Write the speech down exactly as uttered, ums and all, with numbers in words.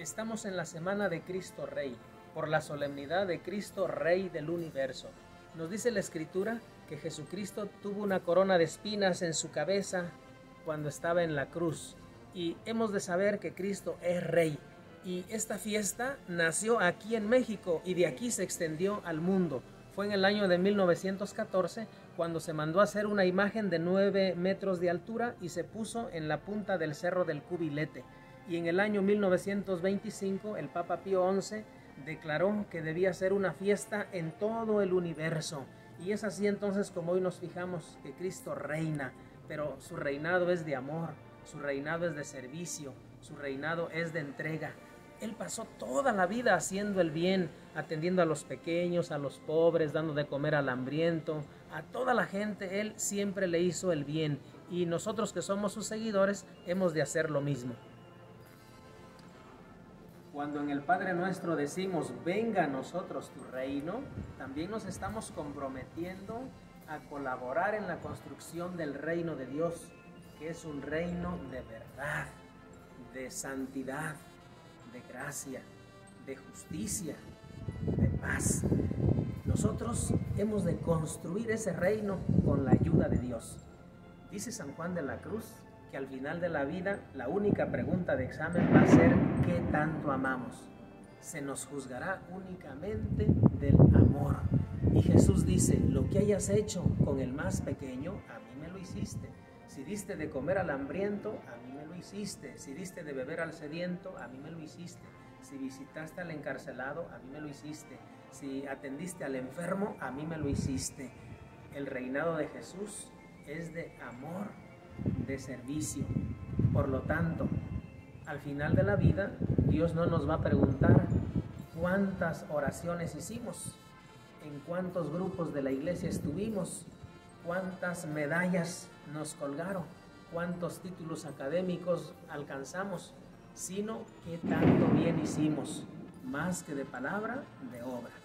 Estamos en la semana de Cristo Rey, por la solemnidad de Cristo Rey del universo. Nos dice la Escritura que Jesucristo tuvo una corona de espinas en su cabeza cuando estaba en la cruz. Y hemos de saber que Cristo es Rey. Y esta fiesta nació aquí en México y de aquí se extendió al mundo. Fue en el año de mil novecientos catorce cuando se mandó a hacer una imagen de nueve metros de altura y se puso en la punta del Cerro del Cubilete. Y en el año mil novecientos veinticinco el Papa Pío once declaró que debía ser una fiesta en todo el universo. Y es así entonces como hoy nos fijamos que Cristo reina, pero su reinado es de amor, su reinado es de servicio, su reinado es de entrega. Él pasó toda la vida haciendo el bien, atendiendo a los pequeños, a los pobres, dando de comer al hambriento, a toda la gente. Él siempre le hizo el bien y nosotros que somos sus seguidores hemos de hacer lo mismo. Cuando en el Padre Nuestro decimos, venga a nosotros tu reino, también nos estamos comprometiendo a colaborar en la construcción del reino de Dios, que es un reino de verdad, de santidad, de gracia, de justicia, de paz. Nosotros hemos de construir ese reino con la ayuda de Dios. Dice San Juan de la Cruz que al final de la vida la única pregunta de examen va a ser ¿qué tanto amamos? Se nos juzgará únicamente del amor. Y Jesús dice, lo que hayas hecho con el más pequeño, a mí me lo hiciste. Si diste de comer al hambriento, a mí me lo hiciste. Si diste de beber al sediento, a mí me lo hiciste. Si visitaste al encarcelado, a mí me lo hiciste. Si atendiste al enfermo, a mí me lo hiciste. El reinado de Jesús es de amor, de servicio. Por lo tanto, al final de la vida, Dios no nos va a preguntar cuántas oraciones hicimos, en cuántos grupos de la iglesia estuvimos, cuántas medallas nos colgaron, cuántos títulos académicos alcanzamos, sino qué tanto bien hicimos, más que de palabra, de obra.